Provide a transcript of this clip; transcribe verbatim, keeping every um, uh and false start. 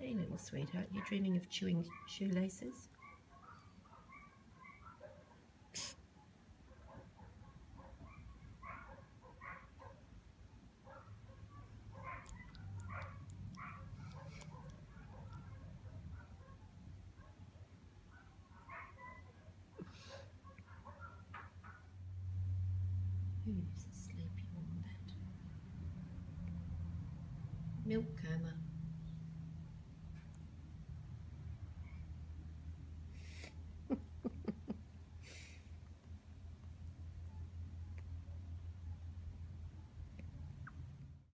Hey little sweetheart, you're dreaming of chewing shoelaces? Who's a sleepy wombat? Milk coma.